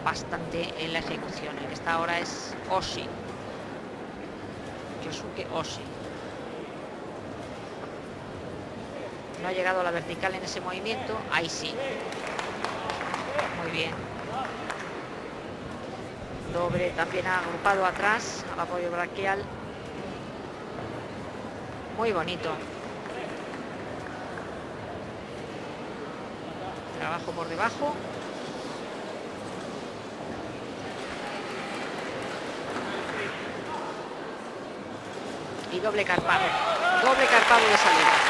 bastante en la ejecución. El que está ahora es Oshii, Yosuke Oshii. No ha llegado a la vertical en ese movimiento. Ahí sí. Muy bien. Dobre también ha agrupado atrás al apoyo braquial. Muy bonito. Trabajo por debajo. Y doble carpado. Doble carpado de salida.